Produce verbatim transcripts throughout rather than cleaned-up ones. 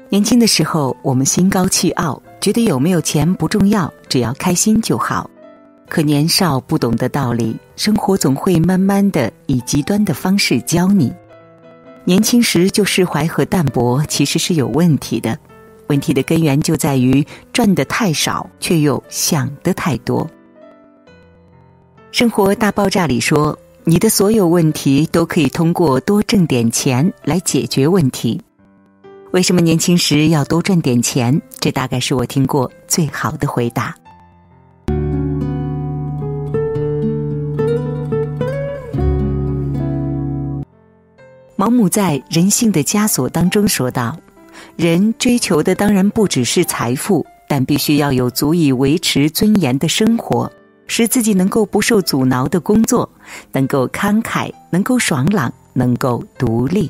年轻的时候，我们心高气傲，觉得有没有钱不重要，只要开心就好。可年少不懂的道理，生活总会慢慢的以极端的方式教你。年轻时就释怀和淡泊，其实是有问题的。问题的根源就在于赚得太少，却又想得太多。生活大爆炸里说，你的所有问题都可以通过多挣点钱来解决问题。为什么年轻时要多赚点钱？这大概是我听过最好的回答。毛姆在《人性的枷锁》当中说道，人追求的当然不只是财富，但必须要有足以维持尊严的生活，使自己能够不受阻挠的工作，能够慷慨，能够爽朗，能够独立。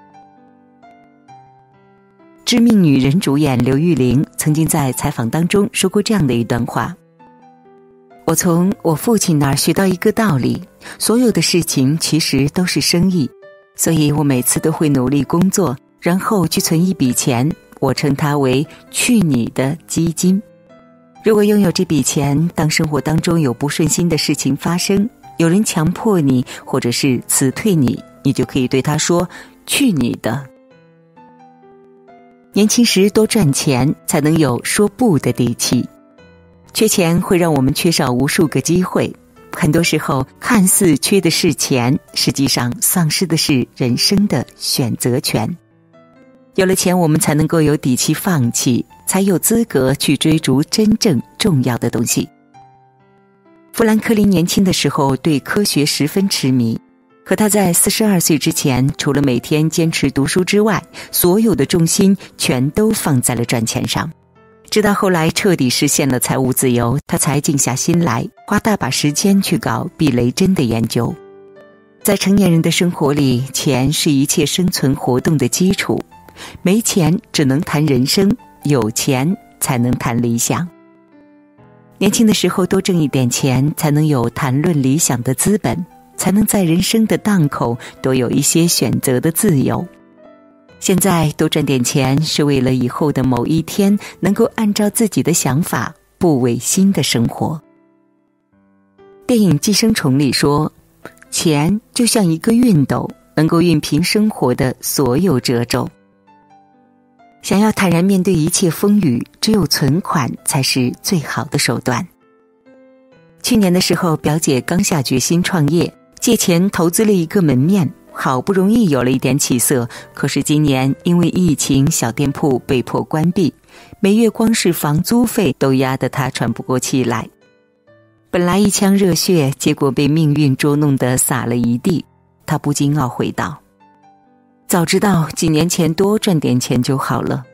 知命女人主演刘玉玲曾经在采访当中说过这样的一段话：我从我父亲那儿学到一个道理，所有的事情其实都是生意，所以我每次都会努力工作，然后去存一笔钱，我称它为去你的基金。如果拥有这笔钱，当生活当中有不顺心的事情发生，有人强迫你或者是辞退你，你就可以对他说去你的。年轻时多赚钱，才能有说不的底气。缺钱会让我们缺少无数个机会，很多时候看似缺的是钱，实际上丧失的是人生的选择权。有了钱，我们才能够有底气放弃，才有资格去追逐真正重要的东西。富兰克林年轻的时候对科学十分痴迷，可他在四十二岁之前，除了每天坚持读书之外，所有的重心全都放在了赚钱上。直到后来彻底实现了财务自由，他才静下心来，花大把时间去搞避雷针的研究。在成年人的生活里，钱是一切生存活动的基础，没钱只能谈人生，有钱才能谈理想。年轻的时候多挣一点钱，才能有谈论理想的资本，才能在人生的档口多有一些选择的自由。现在多赚点钱，是为了以后的某一天能够按照自己的想法不违心的生活。电影《寄生虫》里说，钱就像一个熨斗，能够熨平生活的所有褶皱。想要坦然面对一切风雨，只有存款才是最好的手段。去年的时候，表姐刚下决心创业，借钱投资了一个门面，好不容易有了一点起色，可是今年因为疫情，小店铺被迫关闭，每月光是房租费都压得她喘不过气来。本来一腔热血，结果被命运捉弄得洒了一地，她不禁懊悔道，早知道几年前多赚点钱就好了。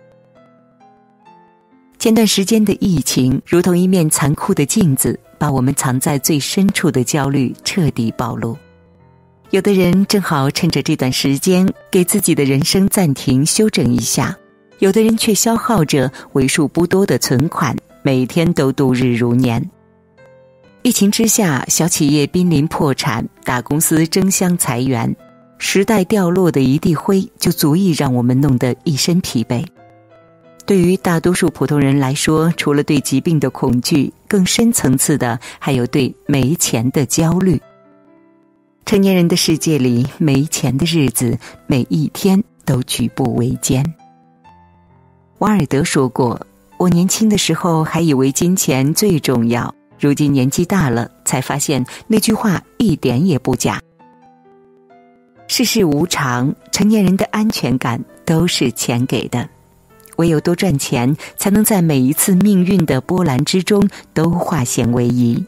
前段时间的疫情如同一面残酷的镜子，把我们藏在最深处的焦虑彻底暴露。有的人正好趁着这段时间给自己的人生暂停休整一下，有的人却消耗着为数不多的存款，每天都度日如年。疫情之下，小企业濒临破产，大公司争相裁员，时代掉落的一地灰就足以让我们弄得一身疲惫。对于大多数普通人来说，除了对疾病的恐惧，更深层次的还有对没钱的焦虑。成年人的世界里，没钱的日子每一天都举步维艰。瓦尔德说过，我年轻的时候还以为金钱最重要，如今年纪大了，才发现那句话一点也不假。世事无常，成年人的安全感都是钱给的，唯有多赚钱，才能在每一次命运的波澜之中都化险为夷。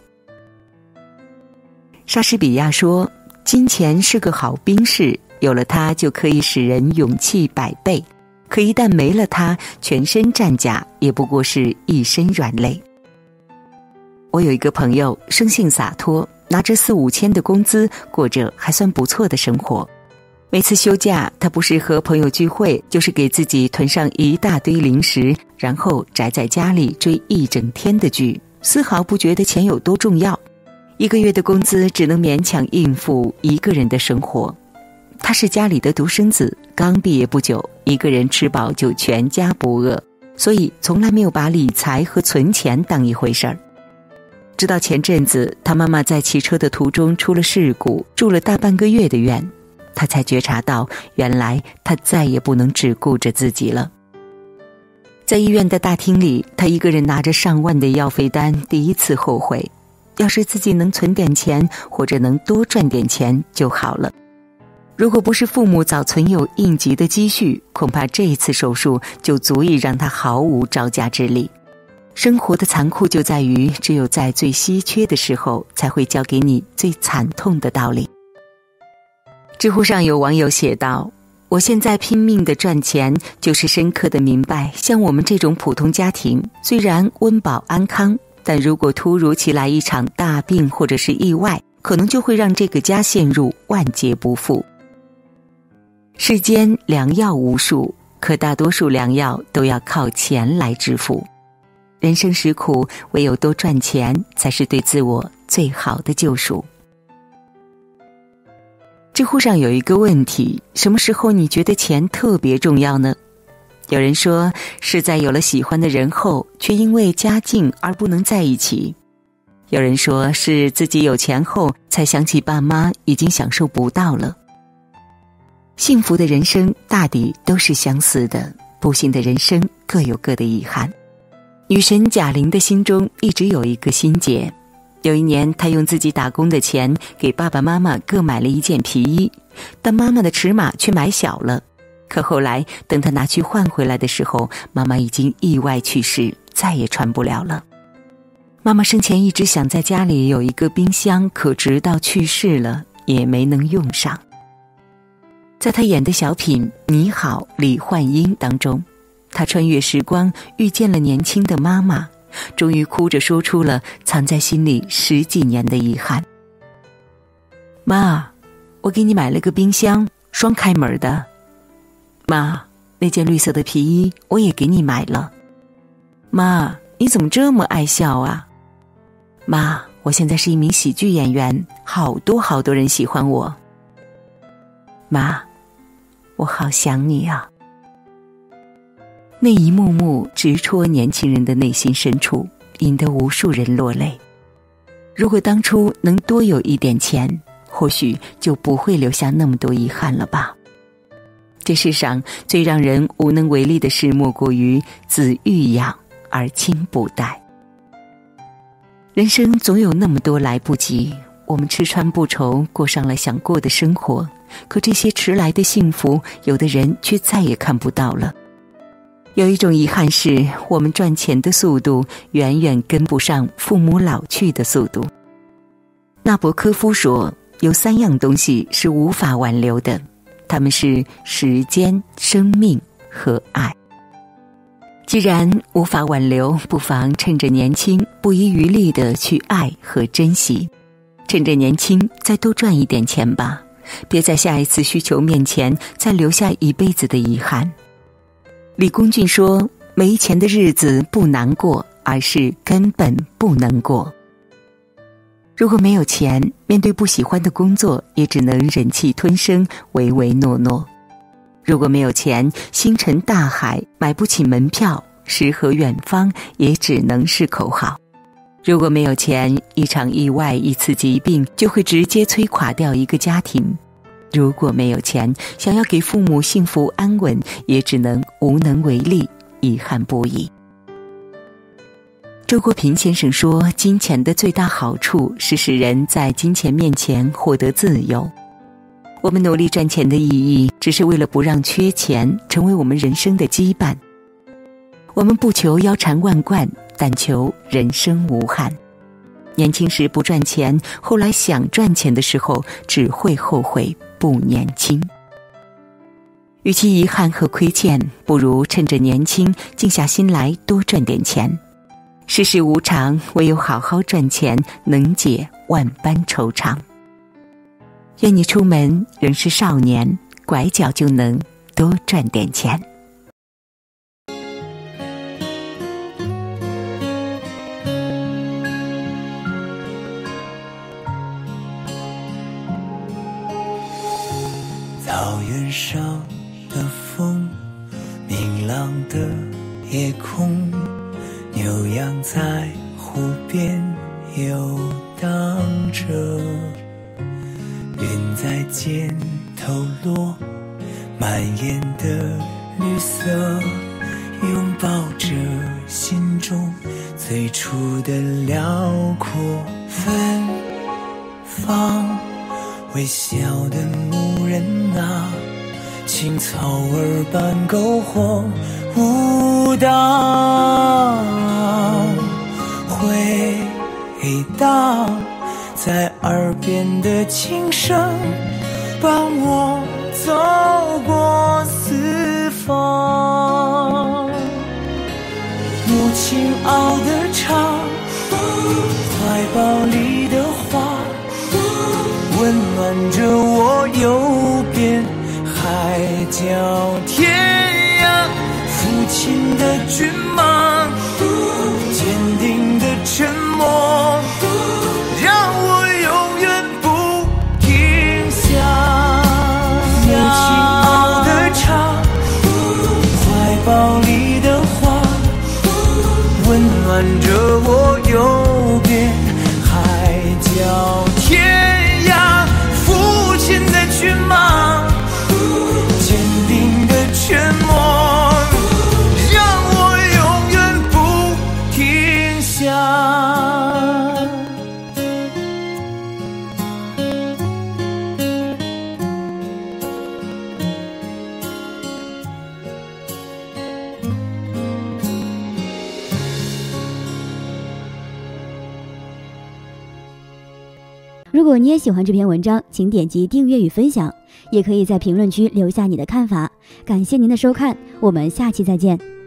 莎士比亚说，金钱是个好兵士，有了它就可以使人勇气百倍，可一旦没了它，全身战甲也不过是一身软肋。我有一个朋友，生性洒脱，拿着四五千的工资，过着还算不错的生活。每次休假，他不是和朋友聚会，就是给自己囤上一大堆零食，然后宅在家里追一整天的剧，丝毫不觉得钱有多重要。一个月的工资只能勉强应付一个人的生活。 他是家里的独生子，刚毕业不久，一个人吃饱就全家不饿，所以从来没有把理财和存钱当一回事儿。直到前阵子，他妈妈在骑车的途中出了事故，住了大半个月的院，他才觉察到，原来他再也不能只顾着自己了。在医院的大厅里，他一个人拿着上万的药费单，第一次后悔，要是自己能存点钱，或者能多赚点钱就好了。如果不是父母早存有应急的积蓄，恐怕这一次手术就足以让他毫无招架之力。生活的残酷就在于，只有在最稀缺的时候，才会教给你最惨痛的道理。知乎上有网友写道，我现在拼命的赚钱，就是深刻的明白，像我们这种普通家庭，虽然温饱安康，但如果突如其来一场大病或者是意外，可能就会让这个家陷入万劫不复。世间良药无数，可大多数良药都要靠钱来支付。人生实苦，唯有多赚钱，才是对自我最好的救赎。知乎上有一个问题，什么时候你觉得钱特别重要呢？有人说，是在有了喜欢的人后，却因为家境而不能在一起。有人说，是自己有钱后，才想起爸妈已经享受不到了。幸福的人生大抵都是相似的，不幸的人生各有各的遗憾。女神贾玲的心中一直有一个心结。有一年，她用自己打工的钱给爸爸妈妈各买了一件皮衣，但妈妈的尺码却买小了。可后来等她拿去换回来的时候，妈妈已经意外去世，再也穿不了了。妈妈生前一直想在家里有一个冰箱，可直到去世了也没能用上。在她演的小品《你好，李焕英》当中，她穿越时光遇见了年轻的妈妈，终于哭着说出了藏在心里十几年的遗憾。妈，我给你买了个冰箱，双开门的。妈，那件绿色的皮衣我也给你买了。妈，你怎么这么爱笑啊？妈，我现在是一名喜剧演员，好多好多人喜欢我。妈，我好想你啊。那一幕幕直戳年轻人的内心深处，引得无数人落泪。如果当初能多有一点钱，或许就不会留下那么多遗憾了吧。这世上最让人无能为力的事，莫过于子欲养而亲不待。人生总有那么多来不及，我们吃穿不愁，过上了想过的生活，可这些迟来的幸福，有的人却再也看不到了。有一种遗憾是，我们赚钱的速度远远跟不上父母老去的速度。纳博科夫说，有三样东西是无法挽留的，它们是时间、生命和爱。既然无法挽留，不妨趁着年轻，不遗余力地去爱和珍惜。趁着年轻，再多赚一点钱吧，别在下一次需求面前再留下一辈子的遗憾。李公俊说，没钱的日子不难过，而是根本不能过。如果没有钱，面对不喜欢的工作，也只能忍气吞声，唯唯诺诺。如果没有钱，星辰大海买不起门票，诗和远方也只能是口号。如果没有钱，一场意外，一次疾病，就会直接摧垮掉一个家庭。如果没有钱，想要给父母幸福安稳，也只能无能为力，遗憾不已。周国平先生说，金钱的最大好处是使人在金钱面前获得自由。我们努力赚钱的意义，只是为了不让缺钱成为我们人生的羁绊。我们不求腰缠万贯，但求人生无憾。年轻时不赚钱，后来想赚钱的时候，只会后悔不年轻。与其遗憾和亏欠，不如趁着年轻，静下心来多赚点钱。世事无常，唯有好好赚钱，能解万般惆怅。愿你出门仍是少年，拐角就能多赚点钱。 早朗的夜空，牛羊在湖边游荡着，云在肩头落，蔓延的绿色，拥抱着心中最初的辽阔。芬芳微笑的牧人啊，青草儿般篝火舞蹈，回荡在耳边的琴声，伴我走过四方。母亲熬的茶，怀抱里的花，温暖着我游遍海角天涯。父亲的骏马，坚定的沉默，让我永远不停下。母亲熬的茶，怀抱里的花，温暖着我游遍海角天涯。父亲的骏马，坚定的沉默，让我永远不停下。 如果你也喜欢这篇文章，请点击订阅与分享，也可以在评论区留下你的看法。感谢您的收看，我们下期再见。